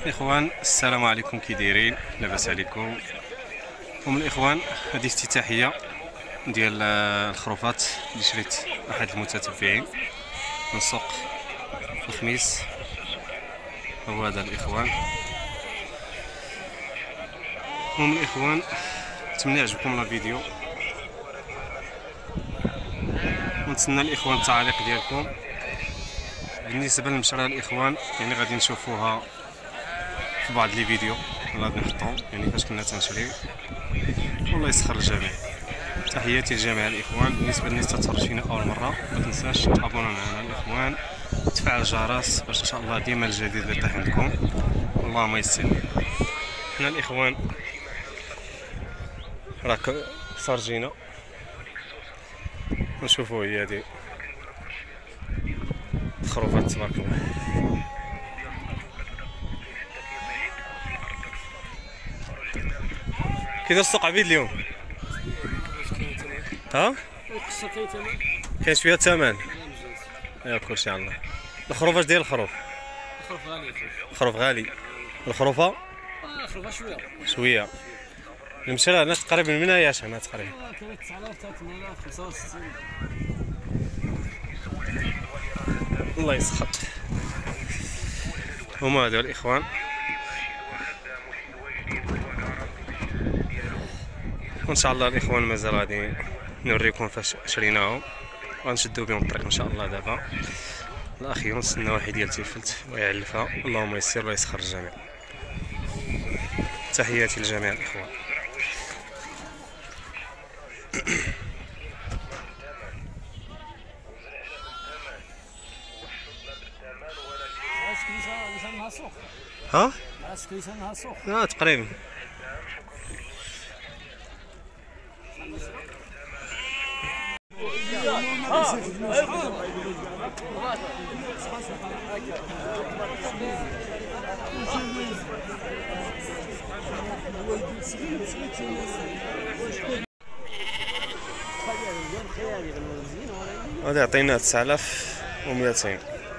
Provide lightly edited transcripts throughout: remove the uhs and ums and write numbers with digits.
الاخوان السلام عليكم، كي دايرين؟ لاباس عليكم؟ هم الاخوان، هذه افتتاحيه ديال الخروفات اللي شريت احد المتتبعين من سوق الخميس. هو هذا الاخوان. هم الاخوان، نتمنى يعجبكم الفيديو ونتسنى الاخوان التعاليق ديالكم. بالنسبه للمشرى الاخوان، يعني غادي نشوفوها في بعض لي فيديو غادي نحطهم، يعني فاش كنا تنشري. والله يسخر الجميع. تحياتي لجميع الاخوان. بالنسبه للناس تتفرج فينا اول مره، ما تنساش تابونا معنا الاخوان وتفعل الجرس باش ان شاء الله ديما الجديد اللي يطيح عندكم. اللهم يسر. حنا الاخوان راك فرجينا نشوفوا هي هذه الخروفات تبارك الله. كي داير السوق عبيد اليوم؟ ها؟ كاين شويه ثمن يا كلشي على الله. الخروف اش داير الخروف؟ الخروف غالي. الخروف غالي. الخروفه؟ الخروفه شويه. المشرى هنا تقريبا من هنايا هنا تقريبا 9000 8000 65. الله يسخر. هما هذو الاخوان. وان شاء الله الاخوان مازال غادي نوريكم فاش شريناهم غنشدو بهم الطريق ان شاء الله. دابا الاخير نستنى واحد ديال تيفلت ويعلفها. اللهم يسر ويسخر الجميع. تحياتي لجميع الاخوان. ها؟ لا تقريبا. هذا يعطينا 9200.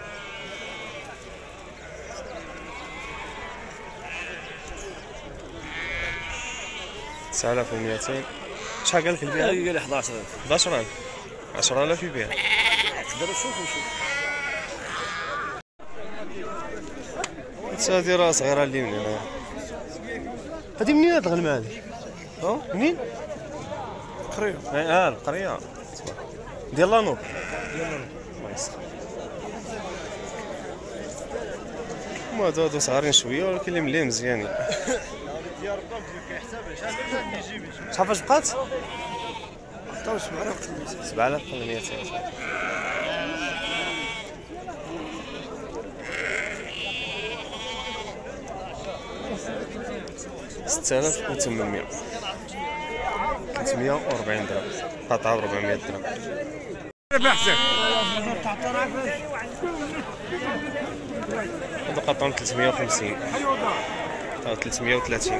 شحال قال لك البيع؟ قال لي 11000. 11000. 10000 يبيع. تقدر تشوف هادي راه صغيره اللي من هنا. هادي منين هاد الغنمه هادي؟ منين؟ القريه. القريه ديال لانوب. الله يسخر. هما هادو صغارين شويه ولكن اللي مليه مزيانين. شحال فاش بقات؟ 7800. 6800. 340 درهم. قطعه ب 400 درهم. هادو قطعهم 350 أو 330.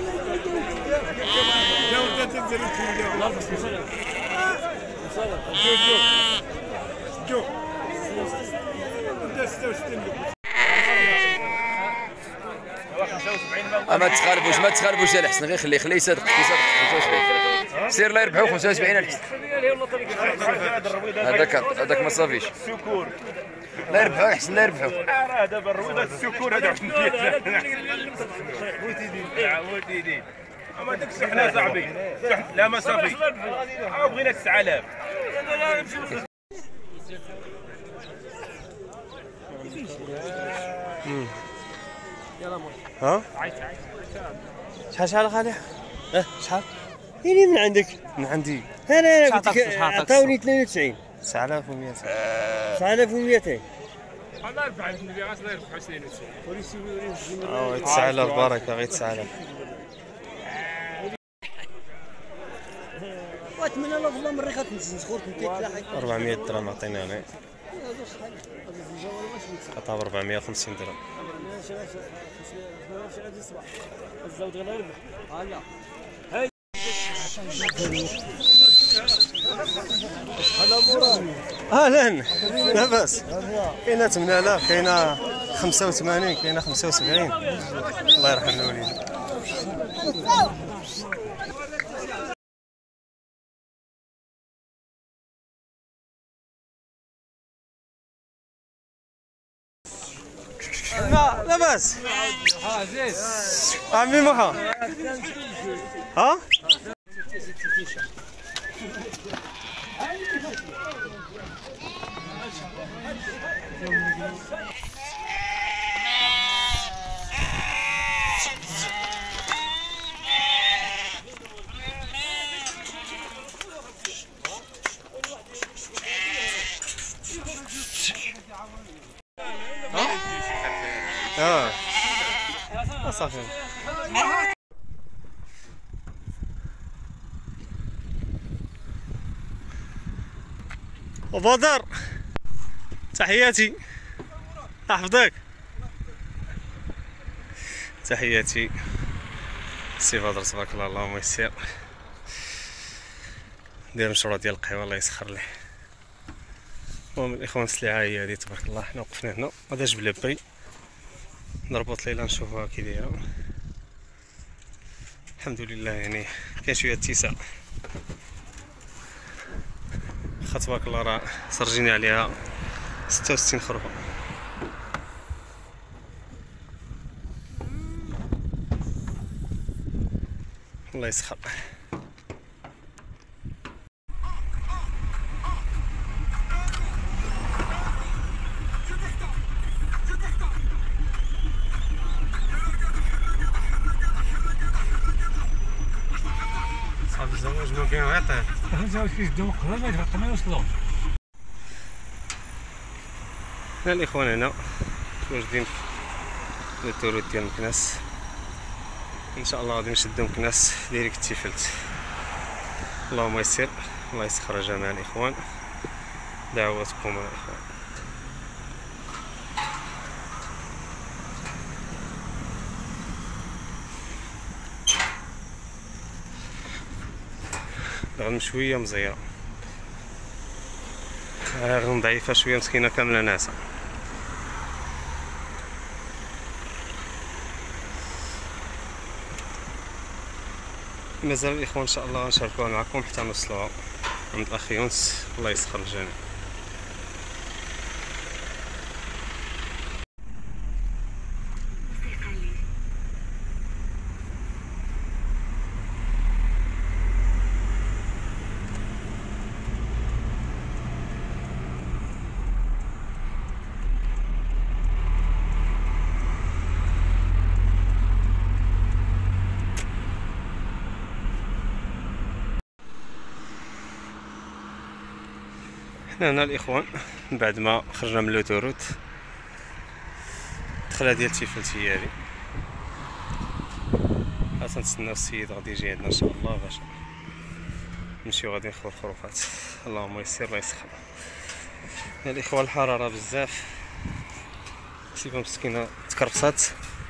ما تخربوش يا الحسن، غير خليه يصدق 75. سير لا يربحوا 75 الحسن. هذاك ما صافيش. لا يربحوا احسن، لا يربحوا. دابا الرويضه السكور هذا عاودي اما داك السحله صاحبي. لا ما صافي. بغينا 9000. ها؟ شحال غالي؟ شحال؟ يعني من عندك؟ من عندي. انا قلت لك عطاوني 92. 9200. 9200. انا ربح النبي غاس لا يربح 92. 9000 بركه، غير 9000. واتمنى له والله من ريخه نسخور كنت 400 درهم عطينا انا. قطعه ب 450 درهم. الزود غير يربح. اهلا لاباس. كاينه 8000 كاينه 85 كاينه 75. الله يرحم الوالدين. لا لا باس عمي محا ها صافي. وبدر تحياتي احفظك. تحياتي سي بدر تبارك الله اللهم يسر. داير مشروع ديال القهوه الله يسخر ليه. المهم الاخوان السلعه هي هذه تبارك الله. حنا وقفنا هنا غادي جبل بري نربط ليله نشوفوها كي دايره. الحمد لله يعني كاين شويه اتساع. واخا تبارك الله راه سرجينا عليها 66 خرفه. الله يسخر. صافي الزواج ما كاين غير طير. الزواج كيجدو قبل ما يتغطى ما يوصلوا. هنا الاخوان هنا واجدين في التورود ديال مكناس. ان شاء الله غادي نشدو مكناس ديريكت تيفلت. اللهم يسر. الله يسخر جميع الاخوان. دعواتكم الاخوان. رغم شويه مزيره رغم ضعيفه شويه مسكينه كامله ناعسه. مازال الاخوان ان شاء الله نشاركوها معكم حتى نوصلوها عند الاخ يونس. الله يسخر الجميع. حنا هنا الاخوان من بعد ما خرجنا من لوتوروت الدخله ديال تيفلت هي هادي. غنتسناو السيد غادي يجي عندنا ان شاء الله باش نمشيو غادي نخوض خروفات. اللهم يسر الله يسخر. هنا الاخوان الحراره بزاف سيفا مسكينه تكرفصات.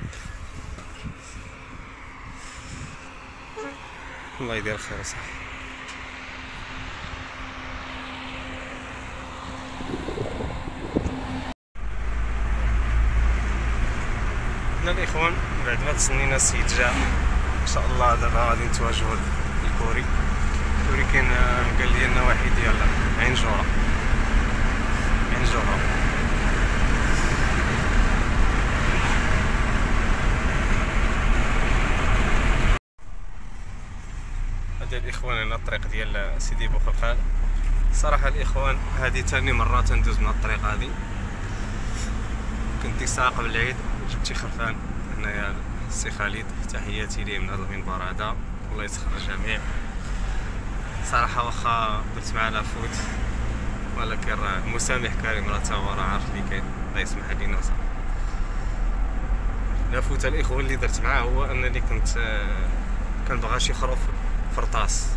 الله يدير الخير صاحبي. هنا الاخوان بعد ما تسنينا السيد جا ان شاء الله دابا غادي نتواجهوا للكوري. الكوري كاين قال لي النواحي ديال عين جوره. هذا الاخوان هنا الطريق ديال سيدي بوخفال. صراحه الاخوان هذه ثاني مره تندوز من الطريق هذه. كنت ساق قبل العيد جبت شي خرفان هنايا السي خالد. تحياتي ليه من هذا المنبر هذا. الله يسخر الجميع. صراحه واخا درت معاه لافوت ولكن راه مسامح كريم راه تا هو راه عارف اللي كاين. الله يسمح لينا وصافي. لافوت الاخوان اللي درت معاه هو انني كنت كنبغى شي خروف فرطاس.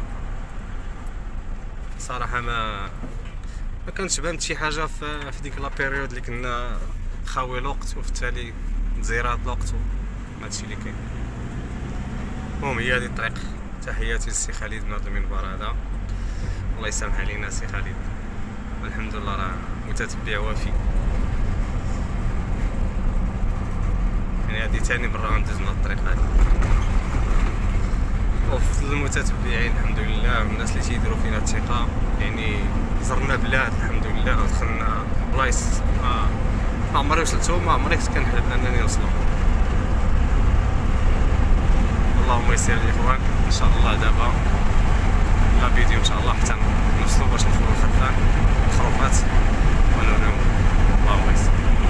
صراحه ما كانتش بانت شي حاجه في ديك لا بيريود اللي كنا خاوي الوقت وفي التالي تزيرات الوقت وهادشي اللي كاين. المهم هي هذه الطريق. تحياتي للسي خالد من هذا المنبر هذا. الله يسامح علينا سي خالد. والحمد لله راه متتبع وافي. يعني هذه ثاني مرة غندوز من هاد الطريق هادي. وفضل المتتبعين الحمد لله والناس اللي تيديروا فينا الثقة، يعني زرنا بلاد الحمد لله ودخلنا بلايص ما عمري وصلتهم، ما عمري كنت كنحلم انني نوصلهم. اللهم يسر الاخوان، ان شاء الله دابا لا فيديو ان شاء الله حتى نوصلوا باش ندخلوا الخرفان الخروفات ونوريهم. اللهم يسر.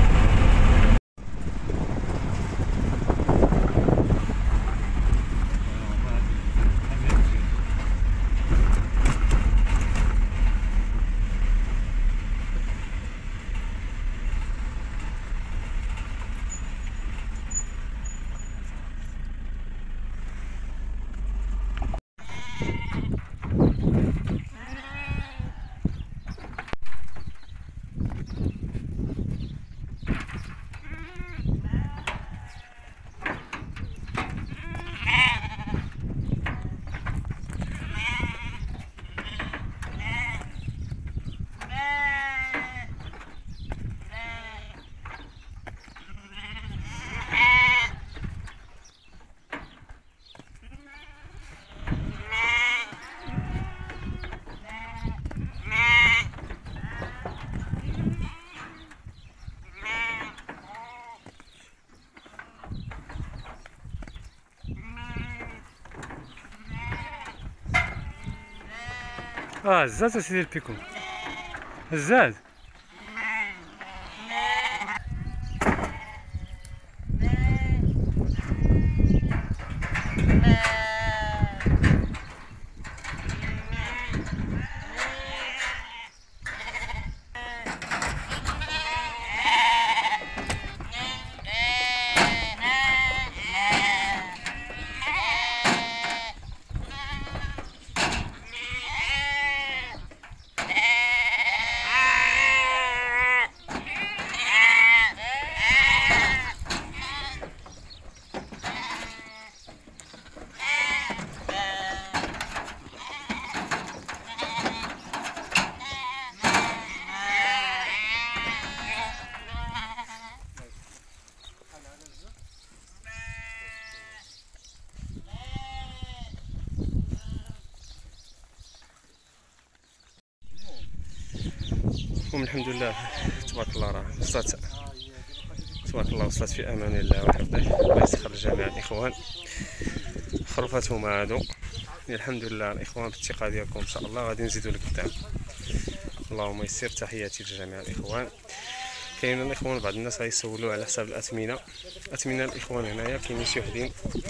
الزاد اسيدي البيكو الزاد. الحمد لله تبارك الله راه وصلت، تبارك الله وصلت في امان الله وحفظه. الله يسخر جميع الاخوان. خرفات هما هادو، الحمد لله الاخوان بالثقه ديالكم ان شاء الله غادي نزيدو لقدام. اللهم يسر. تحياتي لجميع الاخوان. كاين الاخوان بعض الناس غيسولوا على حساب الاثمنه. اثمنه الاخوان هنايا كاينين شي وحدين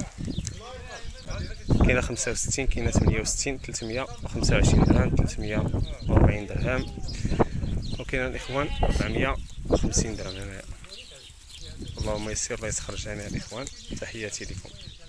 كاينه 65، كاينه 68، 325 درهم، 340 درهم، وكاين الاخوان 450 درهم هنايا. اللهم يسر. الله يسخر جميع الاخوان. تحياتي لكم.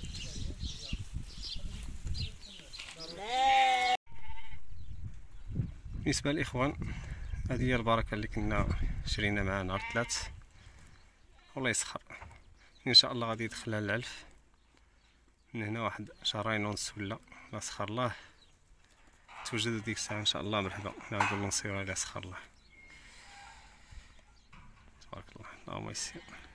بالنسبه للاخوان هذه هي البركه اللي كنا شرينا معها نهار الثلاث. والله يسخر ان شاء الله غادي يدخلها للعلف من هنا واحد شهرين ونص ولا لا سخر الله توجد ديك الساعه ان شاء الله. مرحبا نقول نصيرها لا سخر الله. تبارك الله. اللهم يسر.